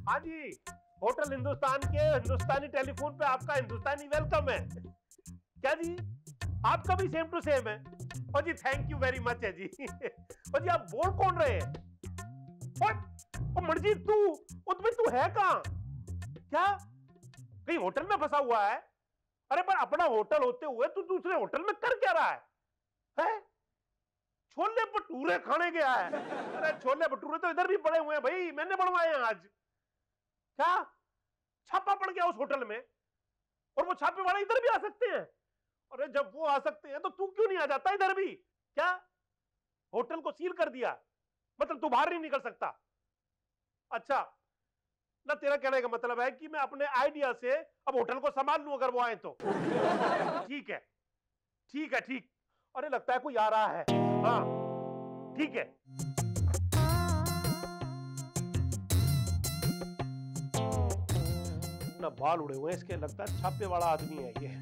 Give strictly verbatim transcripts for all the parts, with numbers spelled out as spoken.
हाँ जी, होटल हिंदुस्तान के हिंदुस्तानी टेलीफोन पे आपका हिंदुस्तानी वेलकम है। क्या जी, आपका भी सेम टू सेम है। और जी थैंक यू वेरी मच है जी। और जी आप बोल कौन रहे हैं? और मर्जीत तू, उसमें तू है कहाँ? क्या कहीं होटल में फंसा हुआ है? अरे पर अपना होटल होते हुए तू दूसरे होटल में कर क्या रहा है? है? छोले भटूरे खाने गया है? अरे छोले भटूरे तो इधर भी पड़े हुए हैं भाई, मैंने बनवाए हैं आज। क्या छापा पड़ गया उस होटल में? और वो छापे वाले इधर भी आ सकते हैं? अरे जब वो आ सकते हैं तो तू क्यों नहीं आ जाता इधर भी? क्या होटल को सील कर दिया, मतलब तू बाहर नहीं निकल सकता? अच्छा ना, तेरा कहने का मतलब है कि मैं अपने आइडिया से अब होटल को संभाल लूं अगर वो आए तो? ठीक है ठीक है ठीक। अरे लगता है कोई आ रहा है। हाँ ठीक है। ना बाल उड़े हुए हैं इसके, लगता है छापे वाला आदमी है ये।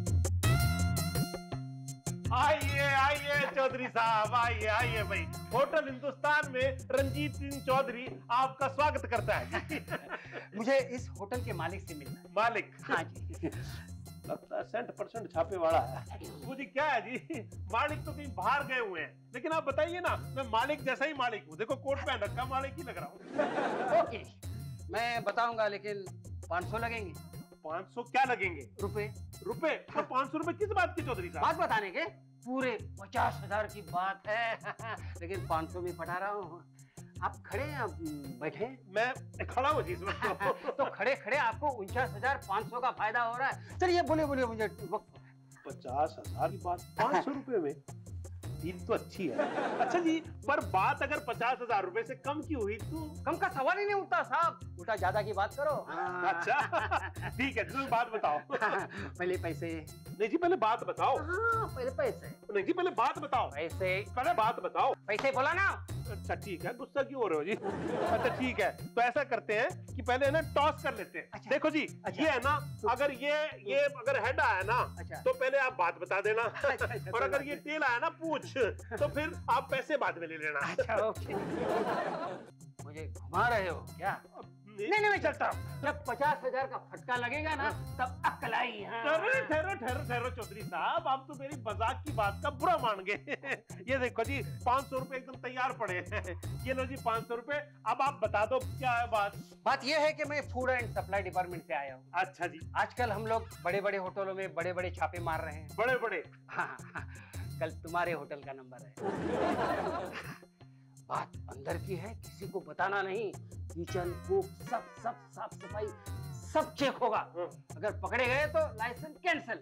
आइए आइए चौधरी साहब, आइए आइए भाई। होटल हिंदुस्तान में रंजीत सिंह चौधरी आपका स्वागत करता है। मुझे इस होटल के मालिक से मिलना है। मालिक? हाँ जी। लगता है सेंट परसेंट छापे वाला है। वो जी क्या है जी, मालिक तो कहीं बाहर गए हुए हैं, लेकिन आप बताइए ना, मैं मालिक जैसा ही मालिक हूँ। देखो कोट पहन रखा, मालिक ही लग रहा हूँ। ओके, मैं बताऊंगा लेकिन पाँच सौ लगेंगे। पाँच सौ क्या लगेंगे? रुपए। रुपए? तो पाँच सौ रुपए किस बात की चौधरी साहब? बात बताने के, पूरे पचास हजार की बात है। लेकिन पाँच सौ भी पटा रहा हूँ। आप खड़े हैं, आप बैठे? मैं खड़ा हूँ जी इसमें। तो खड़े खड़े आपको उनचास हजार पाँच सौ का फायदा हो रहा है। चलिए बोलिए बोलिए, मुझे वक्त। पचास हजार की बात पाँच सौ रुपए में, डील तो अच्छी है। अच्छा जी, पर बात अगर पचास हजार रुपए से कम की हुई तो? कम का सवाल ही नहीं उठता साहब, उल्टा ज्यादा की बात करो। अच्छा ठीक है, तुम बात बताओ। पहले पैसे। नहीं जी पहले बात बताओ। हाँ पहले पैसे। नहीं जी पहले बात बताओ। पैसे। पहले बात बताओ। पैसे बोला ना। अच्छा ठीक है, गुस्सा क्यों हो रहे हो जी? अच्छा ठीक है, तो ऐसा करते हैं कि पहले ना टॉस कर लेते हैं। अच्छा। देखो जी, अच्छा। ये है ना, अगर ये ये अगर हेड आया ना, अच्छा। तो पहले आप बात बता देना। अच्छा, अच्छा, और अगर ये टेल आया ना, पूछ, तो फिर आप पैसे बाद में ले लेना। अच्छा ओके। मुझे घुमा रहे हो क्या? नहीं नहीं नहीं मैं चलता हूँ। जब पचास हजार का फटका लगेगा ना, तब अक्ल आई। अरे ठहरो ठहरो ठहरो चौधरी साहब, आप तो मेरी मजाक की बात का बुरा मान गए। ये देखो जी, पाँच सौ रुपए एकदम तैयार पड़े हैं। ये लो जी पाँच सौ रुपए। अब आप बता दो क्या है बात? बात ये है कि मैं फूड एंड सप्लाई डिपार्टमेंट से आया हूँ। अच्छा जी। आजकल हम लोग बड़े बड़े होटलों में बड़े बड़े छापे मार रहे हैं। बड़े बड़े? हाँ, हाँ, कल तुम्हारे होटल का नंबर है। बात अंदर की है, किसी को बताना नहीं। किचन कुक सब सब साफ सफाई सब चेक होगा। अगर पकड़े गए तो लाइसेंस कैंसिल।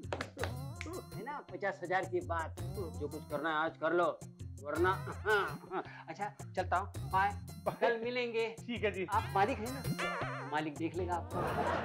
है ना, पचास हजार की बात। जो कुछ करना है आज कर लो, वरना। हाँ, अच्छा चलता हूँ, बाय, कल मिलेंगे। ठीक है जी। आप मालिक है ना, मालिक देख लेगा आपको।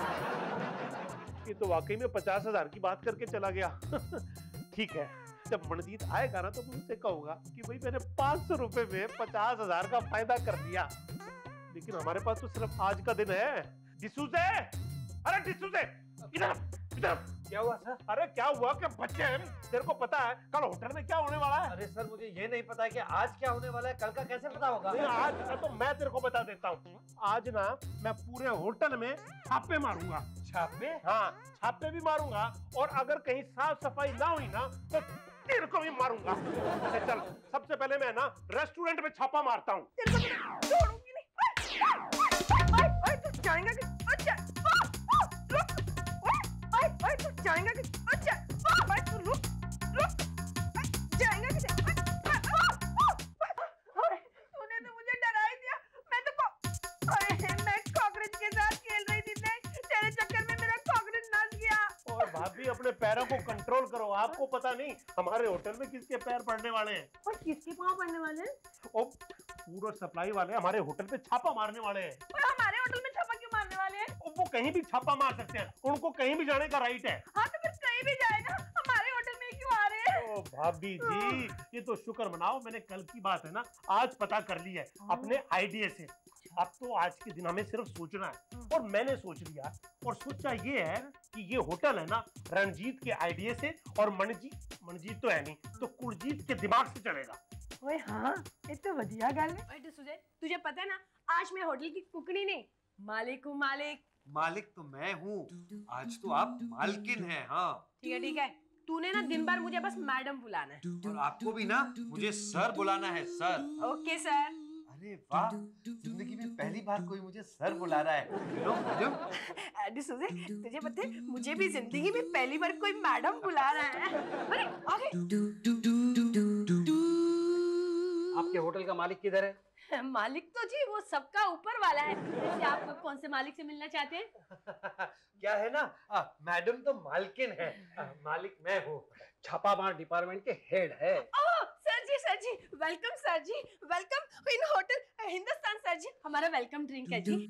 ये तो वाकई में पचास हजार की बात करके चला गया। ठीक है, जब मनजीत आएगा ना तो मुझसे कहूंगा कि भाई मैंने पाँच सौ रुपए में पचास हजार का फायदा कर दिया। लेकिन हमारे पास तो सिर्फ आज का दिन है। डिसूजे, अरे डिसूजे, इधर इधर। क्या हुआ सर? अरे क्या हुआ कि बच्चे हैं, तेरे को पता है कल होटल में क्या होने वाला है? अरे सर मुझे ये नहीं पता है कि आज क्या होने वाला है, कल का कैसे पता होगा? नहीं, आज का तो मैं तेरे को बता देता हूँ। आज ना मैं पूरे होटल में छापे मारूंगा। छापे? हाँ, छापे भी मारूंगा, और अगर कहीं साफ सफाई ना हुई ना तो तेरे को भी मारूंगा। अच्छा चल, सबसे पहले मैं ना रेस्टोरेंट में छापा मारता हूँ। छोड़ूंगी नहीं। ओए ओए तू जाएगा कि? अच्छा रुक। ओए ओए तू जाएगा कि? अच्छा ओए तू रुक रुक। जाएगा कि? तूने तो मुझे डरा ही दिया। मैं तो ओए मैं कॉकरोच के साथ खेल रही थी, तेरे चक्कर में मेरा कॉकरोच नाच गया। और भाभी अपने पैरों को कंट्रोल करो, आपको पता नहीं हमारे होटल में किसके पैर पड़ने वाले हैं। और किसके पाँव पड़ने वाले हैं? ओ, पूरा सप्लाई वाले हमारे होटल पे छापा मारने वाले हैं। और हमारे होटल में छापा क्यों मारने वाले हैं? ओ, वो कहीं भी छापा मार सकते हैं, उनको कहीं भी जाने का राइट है। हाँ तो फिर कहीं भी जाएगा, हमारे होटल में क्यों आ रहे हैं? ओ भाभी जी, ये तो शुक्र मनाओ, मैंने कल की बात है ना आज पता कर ली है अपने आइडिया से। अब तो आज के दिन हमें सिर्फ सोचना है, और मैंने सोच लिया, और सोचा ये है कि ये होटल है ना रणजीत के आइडिया से, और मनजीत मनजीत तो है नहीं तो कुलजीत के दिमाग से चलेगा। ओए हाँ, ये तो बढ़िया गल है। ओए डिसूजे, तुझे पता है ना आज मैं होटल की कुकड़ी नहीं मालिक हूँ मालिक। मालिक तो मैं हूँ, आज तो आप मालकिन हैं। हाँ ठीक है ठीक है, तूने ना दिन भर मुझे बस मैडम बुलाना है। और आपको भी ना मुझे सर बुलाना है, सर। Okay sir. अरे वाह, जिंदगी में पहली बार कोई मुझे सर बुला रहा है। लो मैडम। अरे सुजे, तुझे पता है मुझे भी जिंदगी में पहली बार कोई मैडम बुला रहा है। अरे आगे। आपके होटल का मालिक किधर है? मालिक तो जी वो सबका ऊपर वाला है। वैसे आप कौन से मालिक से मिलना चाहते हैं? क्या है ना, आ, मैडम तो मालकिन है, आ, मालिक मैं हूँ। छापामार डिपार्टमेंट के हेड है। Oh sir ji, sir ji welcome, sir ji welcome in hotel Hindustan. Sir ji हमारा वेलकम ड्रिंक है जी।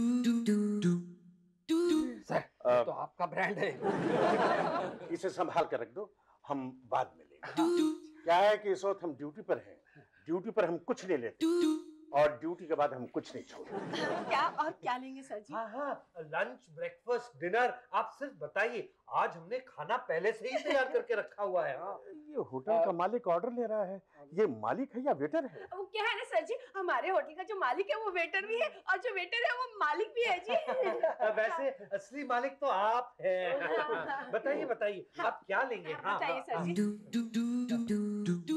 सर ये तो आपका ब्रांड है। इसे संभाल कर रख दो, हम बाद में लेंगे। क्या है कि इस वक्त हम ड्यूटी पर हैं, ड्यूटी पर हम कुछ नहीं लेते और ड्यूटी के बाद हम कुछ नहीं छोड़ते। क्या और क्या लेंगे सर जी? हाँ हाँ, लंच ब्रेकफास्ट डिनर आप सिर्फ बताइए, आज हमने खाना पहले से ही तैयार करके रखा हुआ है। हाँ। ये होटल का मालिक ऑर्डर ले रहा है, ये मालिक है या वेटर है? वो क्या है ना सर जी, हमारे होटल का जो मालिक है वो वेटर भी है और जो वेटर है वो मालिक भी है जी। वैसे असली मालिक तो आप हैं। बताइए बताइए आप क्या लेंगे? हाँ, बताइए सर जी।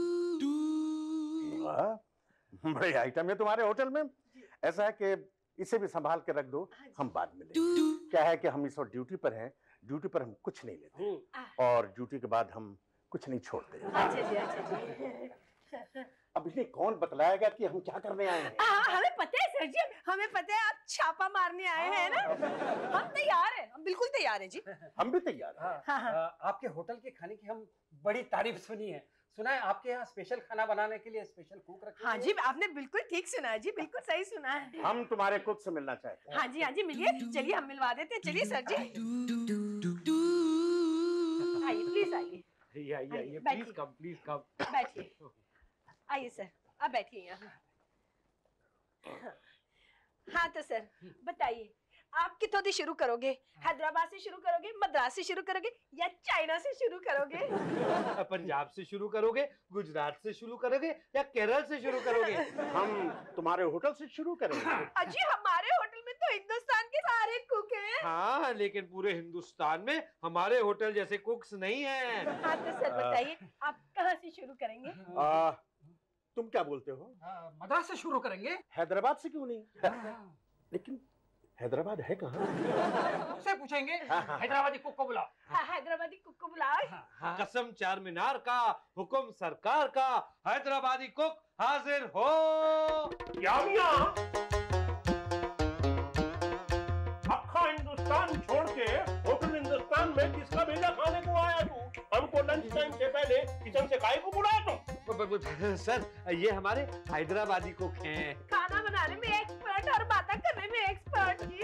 बड़े आइटम है तुम्हारे होटल में। ऐसा है कि इसे भी संभाल के रख दो, हम बाद में लेंगे। क्या है कि हम इस वक्त ड्यूटी पर हैं, ड्यूटी पर हम कुछ नहीं लेते और ड्यूटी के बाद हम कुछ नहीं छोड़ते। अच्छा जी, अच्छा जी। अब इन्हें कौन बतलाएगा कि हम क्या करने आए हैं? हाँ, हमें पता है सर जी, हमें पता है आप छापा मारने आए हैं ना। हम तैयार हैं, हम बिल्कुल तैयार हैं जी। हम भी तैयार हैं। हाँ, हाँ, हाँ। आ, आपके होटल के खाने की हम बड़ी तारीफ सुनी है। सुना है आपके यहाँ स्पेशल खाना बनाने के लिए स्पेशल कुक रखे हाँ जी, आपने बिल्कुल ठीक सुना है जी, बिल्कुल सही सुना है। हम तुम्हारे कुक से मिलना चाहते हैं। हाँ जी, हाँ जी मिलिए, चलिए हम मिलवा देते हैं। चलिए सर जी, आइए प्लीज आइए। आइए आइए आइए, बैठिए। Please come please come. बैठिए, आइए सर, अब बैठिए यहाँ। हाँ तो सर बताइए, आप कितों से शुरू करोगे? हैदराबाद से शुरू करोगे, मद्रास से शुरू करोगे या चाइना से शुरू करोगे? पंजाब से शुरू करोगे, गुजरात से शुरू करोगे या केरल से शुरू करोगे? हम तुम्हारे होटल से शुरू करेंगे। अजी हमारे होटल में तो हिंदुस्तान के सारे कुक हैं। हाँ, लेकिन पूरे हिंदुस्तान में हमारे होटल जैसे कुक्स नहीं हैं। हाँ तो सर बताइए, आप कहाँ से शुरू करेंगे? आ, तुम क्या बोलते हो? मद्रास से शुरू करेंगे। हैदराबाद से क्यों नहीं? लेकिन हैदराबाद है कहाँ? उससे पूछेंगे। हैदराबादी कुक को बुलाओ। हाँ, हैदराबादी कुक को बुलाओ। कसम चार मीनार का, हुक्म सरकार का, हैदराबादी कुक हाजिर हो। क्या मियां? अक्खा हिंदुस्तान छोड़ के होटल हिंदुस्तान में किसका भेजा खाने को आया तू? हमको लंच टाइम से पहले किचन से काहे को बुलाया तुम? सर ये हमारे हैदराबादी कुक हैं। खाना बनाने में एक्सपर्ट और बातें करने में एक्सपर्ट जी।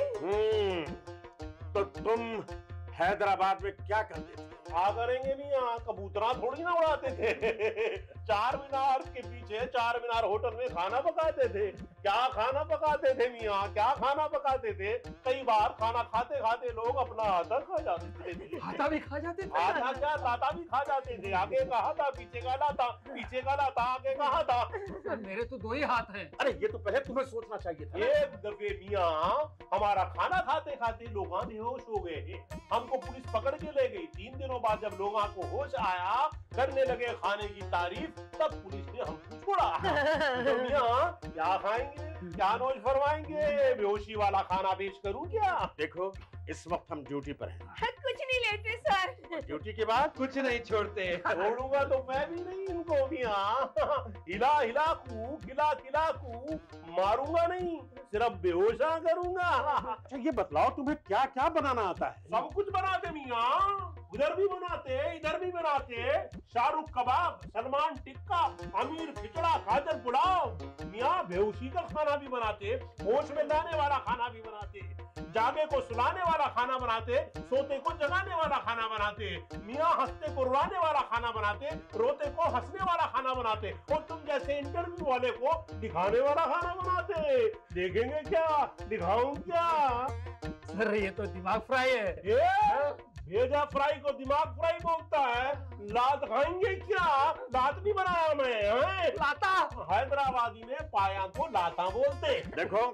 हम्म, तो तुम हैदराबाद में क्या करते थे? क्या करेंगे मियां, कबूतरा थोड़ी ना उड़ाते थे। चार मीनार के पीछे चार मीनार होटल में खाना पकाते थे। क्या खाना पकाते थे मियां, क्या खाना पकाते थे? कई बार खाना खाते खाते लोग अपना हाथा खा जाते थे। हाथा भी खा जाते थे। हाथा क्या, लाता भी खा जाते थे। आगे का हाथा, पीछे का लाता, पीछे का लाता, आगे का हाथा। सर मेरे तो दो ही हाथ हैं। अरे ये तो पहले तुम्हें सोचना चाहिए था। एक दफे मियां हमारा खाना खाते खाते लोग बेहोश हो गए। हमको पुलिस पकड़ के ले गई। तीन दिनों बाद जब लोगों को होश आया, करने लगे खाने की तारीफ, तब पुलिस ने हमको छोड़ा। तो मियां क्या खाएंगे, क्या नोश फरमाएंगे? बेहोशी वाला खाना पेश करूं क्या? देखो इस वक्त हम ड्यूटी पर हैं। कुछ नहीं लेते सर। ड्यूटी के बाद कुछ नहीं छोड़ते। छोड़ूंगा तो मैं भी नहीं इनको मियां। हिला हिला कू, खिला खिला कू, मारूंगा नहीं, सिर्फ बेहोशा करूंगा। अच्छा ये बतलाओ तुम्हें क्या क्या बनाना आता है? सब कुछ बनाते मियां, उधर भी बनाते, इधर भी बनाते। शाहरुख कबाब, सलमान टिक्का, अमीर खिचड़ा, गाजर पुलाव। मियां बेहोशी का खाना भी बनाते, होश में लाने वाला खाना भी बनाते, जागे को सुलाने वाला खाना बनाते, सोते को जगाने वाला खाना बनाते। मियां हंसते को रुलाने वाला खाना बनाते, रोते को हंसने वाला खाना बनाते और तुम जैसे इंटरव्यू वाले को दिखाने वाला खाना बनाते। देखेंगे क्या, दिखाऊं क्या? सर ये तो दिमाग फ्राई है। ये भेजा फ्राई को दिमाग फ्राई बोलता है। लात खाएंगे क्या? लात नहीं बनाया मैं। हैं? लाता। हैदराबादी में पाया को लाता बोलते। देखो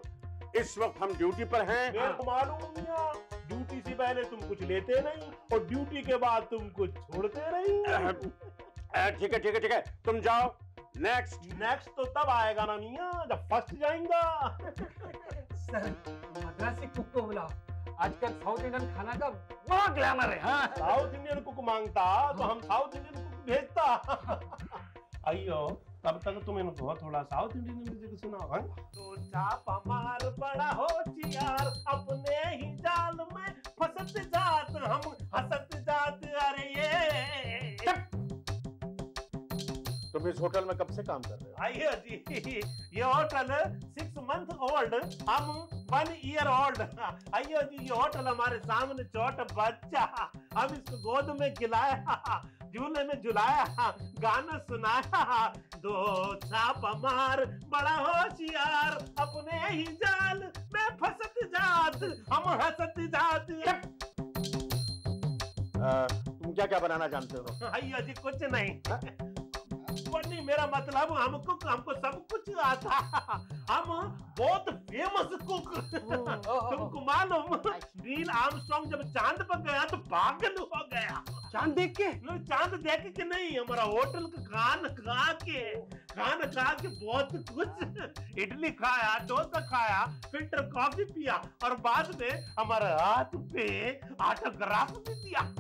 इस वक्त हम ड्यूटी पर हैं। मेरे को मालूम मियां, ड्यूटी से पहले तुम कुछ लेते नहीं और ड्यूटी के बाद तुम कुछ छोड़ते नहीं। ठीक है ठीक है ठीक है, तुम जाओ। नेक्स्ट नेक्स्ट तो तब आएगा ना मियां जब फर्स्ट जाएगा। सर मद्रासी कुक को बुलाओ, आजकल साउथ इंडियन खाना का बड़ा ग्लैमर है। हाँ? साउथ इंडियन कुक मांगता तो हम साउथ इंडियन कुक भेजता। अयो तब तक तुम इनको थोड़ा साउथ इंडियन म्यूजिक सुनाओ। तो चाप हमार बड़ा होशियार, अपने ही जाल में फंसत जात, हम हंसत जात। अरे ये तुम इस होटल में कब से काम कर रहे हो? आइए जी, ये होटल सिक्स मंथ ओल्ड, हम वन ईयर ओल्ड। आइए जी, ये होटल हमारे सामने छोटा बच्चा, हम इसको गोद में खिलाया, झूले में झुलाया, गाना सुनाया। दो चाप मार बड़ा होशियार, अपने ही जाल में फंसत जात, हम हंसत जात। आ, तुम क्या क्या बनाना जानते हो? आइए जी, कुछ नहीं नहीं, मेरा मतलब हमको हमको सब कुछ आता। हम बहुत फेमस कुक। तुमको मालूम, नील आर्मस्ट्रांग जब चांद पर गया तो पागल हो गया। चांद देख के? चांद देख के नहीं, हमारा होटल का खान खा के खान खा के बहुत कुछ। इडली खाया, डोसा खाया, फिल्टर कॉफी पिया और बाद में हमारे हाथ पे ऑटोग्राफ भी दिया।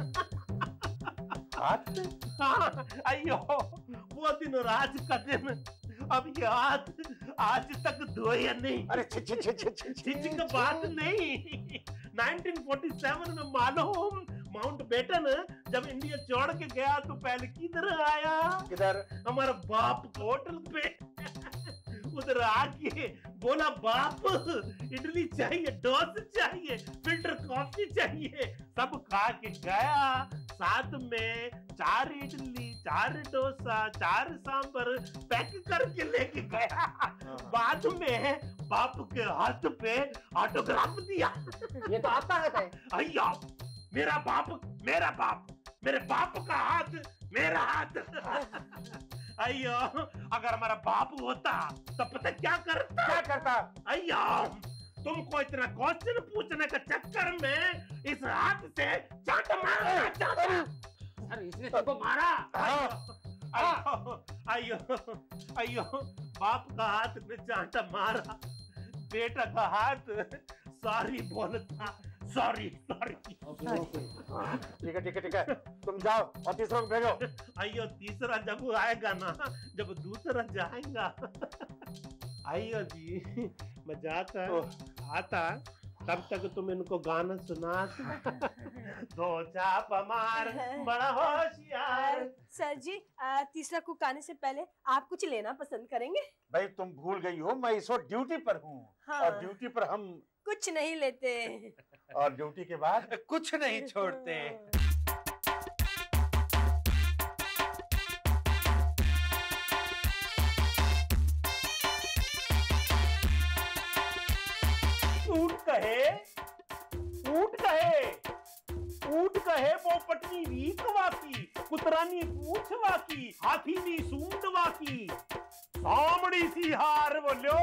हाथ पे? हाँ, अयो वो दिन राज का दिन, अब ये हाथ आज तक धोया नहीं। अरे छी छी छी छी छी छी का बात नहीं। नाइनटीन फोर्टी सेवन में मालूम, माउंट बेटन जब इंडिया छोड़ के गया तो पहले किधर आया? किधर? हमारा बाप होटल पे। उधर आके बोला, बाप इडली चाहिए, डोसा चाहिए, फिल्टर कॉफी चाहिए, सब खा के गया। साथ में चार इडली, चार डोसा, चार सांबर पैक करके लेके गया। बाद में बाप के हाथ पे ऑटोग्राफ दिया। ये तो आपका हाथ है। अय्या, मेरा बाप मेरा बाप मेरे बाप का हाथ मेरा हाथ। अय्यो, अगर हमारा बाप होता तो पता क्या करता? क्या करता? अय्या, तुमको इतना क्वेश्चन पूछने के चक्कर में इस हाथ से चाट मारा। सर इसने तुमको मारा? अय्यो अय्यो अय्यो, बाप का हाथ में चाटा मारा, बेटा का हाथ सॉरी बोलता। Sorry sorry. ठीक है ठीक है ठीक है, तुम जाओ और तीसरा को भेजो। अय्यो, तीसरा जब आएगा ना, जब दूसरा जाएगा। अय्यो जी, मैं जाता आता तब तक तुम इनको गाना सुना। दो चाप मार बड़ा होशियार। सर जी, आ, तीसरा कुक आने से पहले आप कुछ लेना पसंद करेंगे? भाई तुम भूल गई हो, मैं इस वक्त ड्यूटी पर हूँ। हाँ। और ड्यूटी पर हम कुछ नहीं लेते और ड्यूटी के बाद कुछ नहीं छोड़ते। ऊंट कहे ऊंट कहे ऊंट कहे वो पटनी रीत वाकी, कुतरानी पूछ वाकी, हाथी नी सूंड वाकी। सामड़ी सी हार बोलो,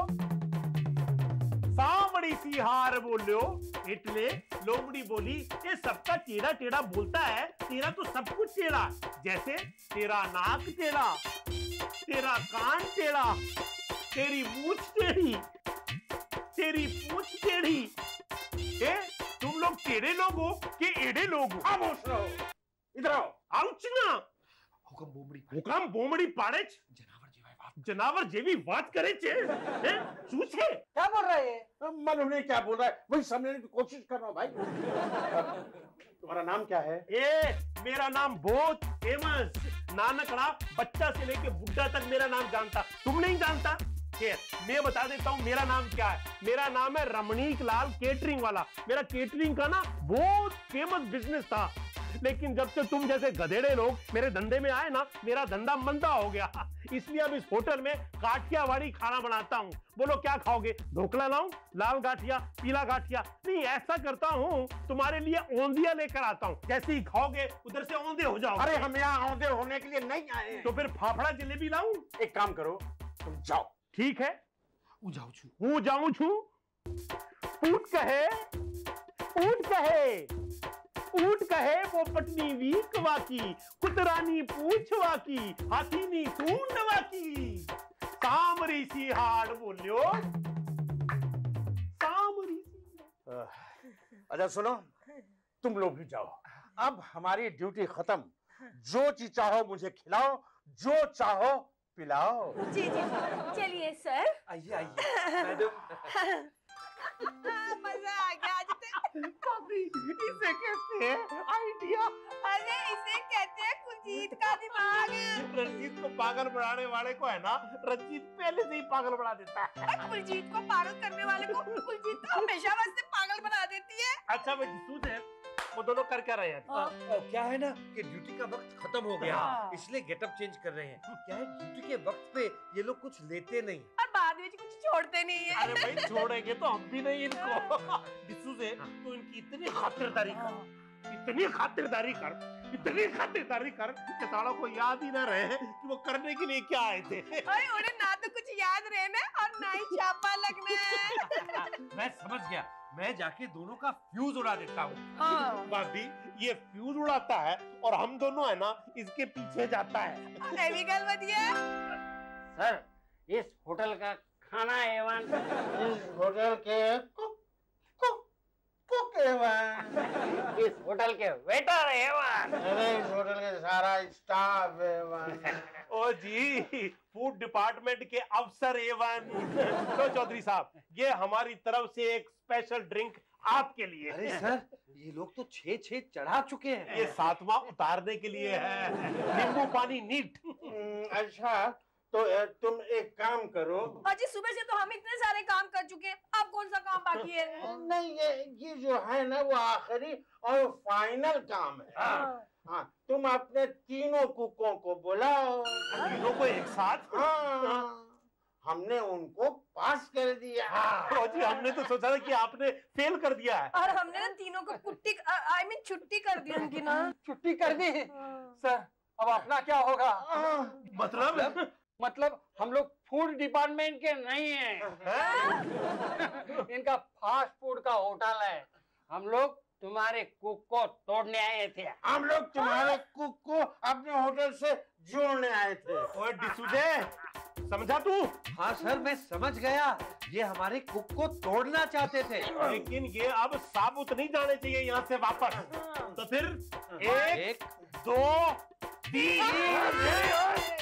सामड़ी सी हार बोलो। इतने लोमड़ी बोली, ये सबका टेढ़ा टेढ़ा बोलता है, तेरा तो सब कुछ टेढ़ा। जैसे तेरा नाक टेढ़ा, तेरा कान टेढ़ा, तेरी मूछ टेढ़ी, तेरी पूछ टेढ़ी। ए, तुम लोग टेढ़े लोग हो कि एड़े लोग हो? खामोश रहो, इधर आओ। आउच ना, हुकम बोमड़ी हुकम बोमड़ी पाड़े जनावर जी भाई बात जनावर जेवी बात करे छे। हैं? चूचे क्या बोल रहा है? मालूम नहीं क्या बोल रहा है, वही समझने की कोशिश कर रहा हूँ भाई। तुम्हारा नाम क्या है? ए, मेरा नाम बहुत फेमस, नानकड़ा बच्चा से लेके बुढ़ा तक मेरा नाम जानता। तुम नहीं जानता? मैं बता देता हूँ मेरा नाम क्या है। मेरा नाम है रमणीक लाल केटरिंग वाला। मेरा केटरिंग का ना बहुत फेमस बिजनेस था, लेकिन जब से तुम जैसे गधेड़े लोग मेरे धंधे में आए ना, मेरा धंधा मंदा हो गया। इसलिए अब इस होटल में काठियावाड़ी खाना बनाता हूँ। बोलो क्या खाओगे? ढोकला लाऊं? लाल गाठिया, पीला गाठिया? नहीं, ऐसा करता हूँ तुम्हारे लिए औंधिया लेकर आता हूँ, जैसे ही खाओगे उधर से औंधे हो जाओ। अरे हम यहाँ औंधे होने के लिए नहीं आए। तो फिर फाफड़ा जलेबी लाऊं? एक काम करो, तुम जाओ। ठीक है, ऊ जाऊ छू હું જાઉં છું। ऊंट कहे ऊंट कहे ऊंट कहे वो पटनी वीक वाकी, कुतरानी पूछ वाकी, हाथीनी सूंड वाकी, सामरी सी हाड़ बोलियो सामरी सी। अच्छा सुनो, तुम लोग भी जाओ, अब हमारी ड्यूटी खत्म। जो चीज चाहो मुझे खिलाओ, जो चाहो पिलाओ। जी जी जी चलिए सर। आइए आइए मैडम। मजा आ गया आज तो। भाभी इसे कहते हैं आइडिया। अरे इसे कहते हैं कुलजीत का दिमाग। रंजीत को पागल बनाने वाले को है ना, रंजीत पहले से ही पागल बना देता है। कुलजीत को पागल करने वाले को कुलजीत तो हमेशा वैसे पागल बना देती है। अच्छा भाई जिसू से वो दोनों कर क्या रहे हैं? आ, आ, क्या है ना कि ड्यूटी का वक्त खत्म हो गया, हाँ। इसलिए गेटअप चेंज कर रहे हैं। क्या है, ड्यूटी के वक्त पे ये लोग कुछ लेते नहीं। और बाद में कुछ छोड़ते नहीं है। अरे भाई छोड़ेंगे तो हम भी नहीं इनको। जिसू से तो इनकी इतनी खातिरदारी कर, इतनी खातिरदारी कर, इतनी खातिरदारी कर कि सालों को याद ही ना रहे कि वो करने के लिए क्या आए थे। अरे उन्हें ना तो कुछ याद रहना और ना ही छापा लगना। मैं समझ गया, मैं जाके दोनों का फ्यूज उड़ा देता हूँ। हाँ। भाभी ये फ्यूज उड़ाता है और हम दोनों है ना इसके पीछे जाता है। ये भी गल बढ़िया। सर इस होटल का खाना एवन, इस होटल के कुक कुक कुक एवन, इस होटल के वेटर एवन, अरे इस होटल के सारा स्टाफ एवन। ओ जी फूड डिपार्टमेंट के अफसर एवन। तो चौधरी साहब ये हमारी तरफ से एक स्पेशल ड्रिंक आपके लिए। अरे सर, ये लोग तो छह छह चढ़ा चुके हैं। ये सातवां उतारने के लिए है, नींबू पानी नीट। अच्छा तो अ, तुम एक काम करो। अजी सुबह से तो हम इतने सारे काम कर चुके हैं, अब कौन सा काम बाकी है? नहीं ये ये जो है ना वो आखिरी और फाइनल काम है। हाँ। हाँ तुम अपने तीनों कुकों को बुलाओ। तीनों को एक साथ। हाँ हमने उनको पास कर दिया। ओ जी हमने तो सोचा था कि आपने फेल कर दिया है। और हमने ना तीनों को कुट्टी आई मीन छुट्टी कर दी उनकी ना। छुट्टी कर दी। सर अब अपना क्या होगा? मतलब मतलब हम लोग फूड डिपार्टमेंट के नहीं हैं। इनका फास्ट फूड का होटल है। हम लोग तुम्हारे कुक को तोड़ने आए थे। हम लोग तुम्हारे कुक को अपने होटल से जोड़ने आए थे। ओए डिसूजे समझा तू? हाँ सर मैं समझ गया, ये हमारे कुक को तोड़ना चाहते थे। लेकिन ये अब साबुत नहीं जाने चाहिए यहाँ से वापस। तो फिर एक, एक दो तीन।